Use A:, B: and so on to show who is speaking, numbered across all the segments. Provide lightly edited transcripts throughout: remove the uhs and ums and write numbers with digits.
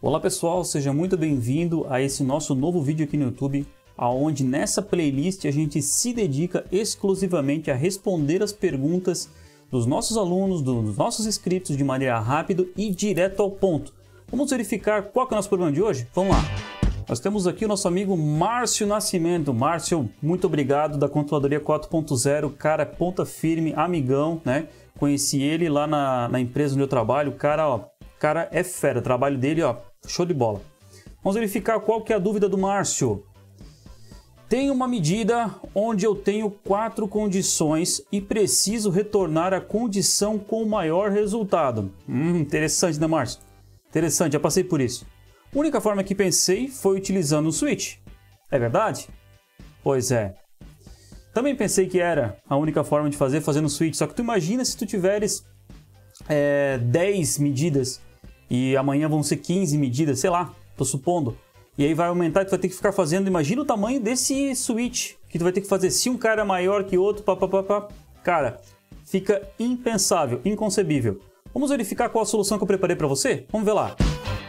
A: Olá pessoal, seja muito bem-vindo a esse nosso novo vídeo aqui no YouTube, onde nessa playlist a gente se dedica exclusivamente a responder as perguntas dos nossos alunos, dos nossos inscritos de maneira rápida e direto ao ponto. Vamos verificar qual que é o nosso problema de hoje? Vamos lá! Nós temos aqui o nosso amigo Márcio Nascimento. Márcio, muito obrigado, da Controladoria 4.0, cara, ponta firme, amigão, né? Conheci ele lá na empresa onde eu trabalho, cara é fera, o trabalho dele, ó, show de bola. Vamos verificar qual que é a dúvida do Márcio. Tem uma medida onde eu tenho 4 condições e preciso retornar a condição com maior resultado. Interessante, né, Márcio? Interessante, já passei por isso. A única forma que pensei foi utilizando o switch. É verdade? Pois é. Também pensei que era a única forma de fazer fazendo switch. Só que tu imagina se tu tiveres 10 medidas e amanhã vão ser 15 medidas, sei lá, tô supondo. E aí vai aumentar e tu vai ter que ficar fazendo. Imagina o tamanho desse switch que tu vai ter que fazer. Se um cara é maior que outro, cara, fica impensável, inconcebível. Vamos verificar qual a solução que eu preparei para você? Vamos ver lá.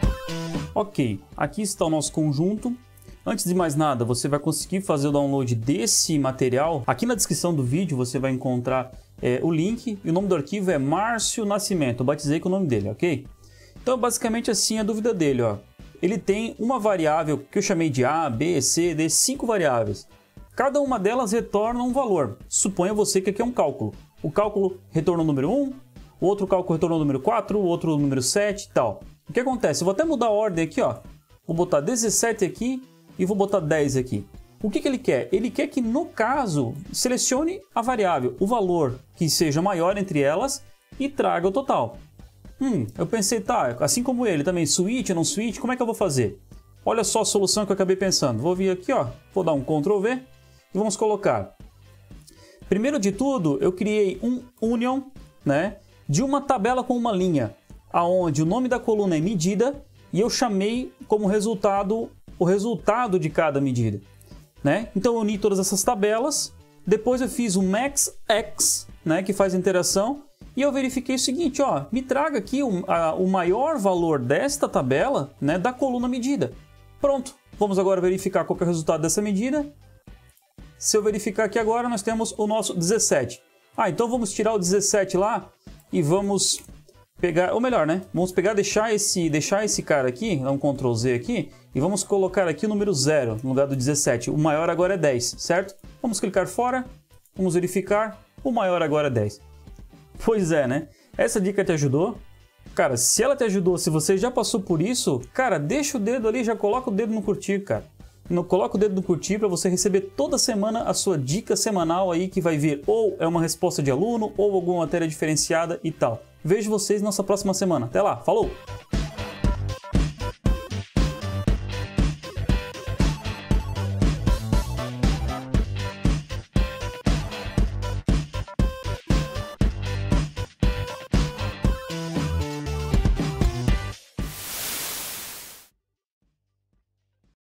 A: Ok, aqui está o nosso conjunto. Antes de mais nada, você vai conseguir fazer o download desse material. Aqui na descrição do vídeo você vai encontrar o link e o nome do arquivo é Márcio Nascimento. Eu batizei com o nome dele, ok? Então, basicamente assim a dúvida dele, ó. Ele tem uma variável que eu chamei de A, B, C, D, 5 variáveis. Cada uma delas retorna um valor. Suponha você que aqui é um cálculo. O cálculo retorna o número 1, o outro cálculo retorna o número 4, o outro o número 7 e tal. O que acontece? Eu vou até mudar a ordem aqui, ó. Vou botar 17 aqui e vou botar 10 aqui. O que ele quer? Ele quer que, no caso, selecione a variável, o valor que seja maior entre elas e traga o total. Eu pensei, tá, assim como ele também, switch ou não switch, como é que eu vou fazer? Olha só a solução que eu acabei pensando. Vou vir aqui, ó, vou dar um Ctrl V e vamos colocar. Primeiro de tudo, eu criei um union, né, de uma tabela com uma linha, aonde o nome da coluna é medida e eu chamei como resultado o resultado de cada medida, né? Então eu uni todas essas tabelas, depois eu fiz o maxx, né, que faz a interação, e eu verifiquei o seguinte, ó, me traga aqui o maior valor desta tabela, né, da coluna medida. Pronto, vamos agora verificar qual que é o resultado dessa medida. Se eu verificar aqui agora, nós temos o nosso 17. Então vamos tirar o 17 lá e vamos pegar, ou melhor, né? Vamos pegar, deixar esse cara aqui, dar um Ctrl Z aqui, e vamos colocar aqui o número 0 no lugar do 17. O maior agora é 10, certo? Vamos clicar fora, vamos verificar, o maior agora é 10. Pois é, né? Essa dica te ajudou? Cara, se ela te ajudou, se você já passou por isso, cara, deixa o dedo ali, já coloca o dedo no curtir, cara. Coloca o dedo no curtir para você receber toda semana a sua dica semanal aí que vai vir ou é uma resposta de aluno ou alguma matéria diferenciada e tal. Vejo vocês na nossa próxima semana. Até lá, falou!